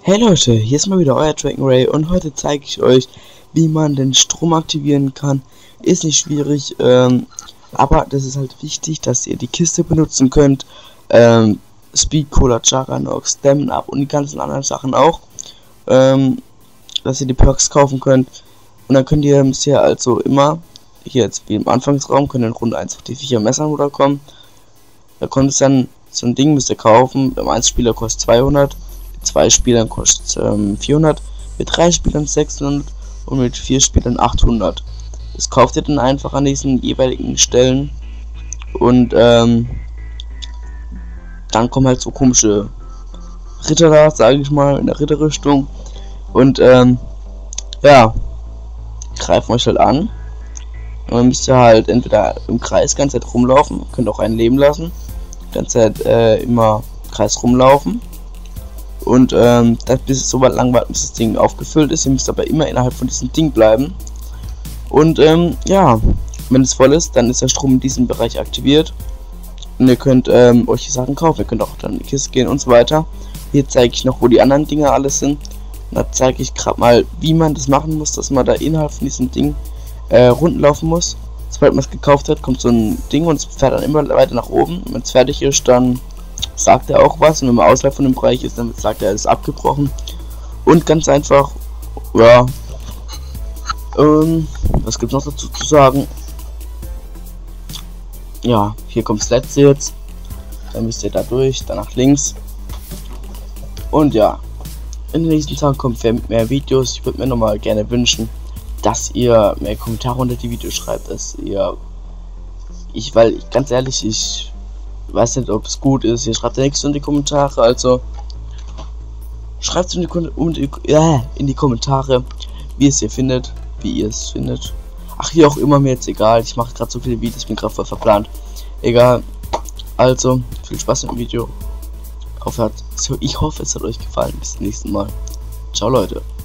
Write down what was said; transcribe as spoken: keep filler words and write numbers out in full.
Hey Leute, hier ist mal wieder euer Dragon Ray und heute zeige ich euch, wie man den Strom aktivieren kann. Ist nicht schwierig, ähm, aber das ist halt wichtig, dass ihr die Kiste benutzen könnt. Ähm, Speed Cola, Jaranox, Stamina Up und die ganzen anderen Sachen auch. Ähm, dass ihr die Perks kaufen könnt. Und dann könnt ihr bisher also immer, hier jetzt wie im Anfangsraum, könnt ihr in Runde eins auf die vier Messern runterkommen. Da kommt es dann, so ein Ding müsst ihr kaufen. Beim eins Spieler kostet zweihundert. Zwei Spielern kostet ähm, vierhundert, mit drei Spielern sechshundert und mit vier Spielern achthundert. Das kauft ihr dann einfach an diesen jeweiligen Stellen und ähm, dann kommen halt so komische Ritter da, sage ich mal, in der Ritterrüstung und ähm, ja, greifen euch halt an und dann müsst ihr halt entweder im Kreis ganze Zeit rumlaufen, könnt auch einen leben lassen, ganze Zeit äh, immer im Kreis rumlaufen. Und ähm, das bis es so weit lang warten, bis das Ding aufgefüllt ist. Ihr müsst aber immer innerhalb von diesem Ding bleiben. Und ähm, ja, wenn es voll ist, dann ist der Strom in diesem Bereich aktiviert. Und ihr könnt ähm, euch die Sachen kaufen. Ihr könnt auch dann in die Kiste gehen und so weiter. Hier zeige ich noch, wo die anderen Dinger alles sind. Und da zeige ich gerade mal, wie man das machen muss, dass man da innerhalb von diesem Ding äh, Runden laufen muss. Sobald man es gekauft hat, kommt so ein Ding und es fährt dann immer weiter nach oben. Wenn es fertig ist, dann sagt er auch was, und wenn man außerhalb von dem Bereich ist, dann sagt er, es ist abgebrochen. Und ganz einfach, ja, ähm, was gibt es noch dazu zu sagen? Ja, hier kommt das letzte jetzt, dann müsst ihr da durch, dann nach links. Und ja, in den nächsten Tagen kommen mehr, mehr Videos. Ich würde mir nochmal gerne wünschen, dass ihr mehr Kommentare unter die Videos schreibt, dass ihr, ich, weil, ich, ganz ehrlich, ich weiß nicht, ob es gut ist. Ihr schreibt ja nichts in die Kommentare, also schreibt es in die, äh, in die Kommentare, wie es ihr findet, wie ihr es findet. Ach, hier auch immer, mir jetzt egal. Ich mache gerade so viele Videos, bin gerade voll verplant. Egal. Also, viel Spaß mit dem Video. Ich hoffe, es hat euch gefallen. Bis zum nächsten Mal. Ciao, Leute.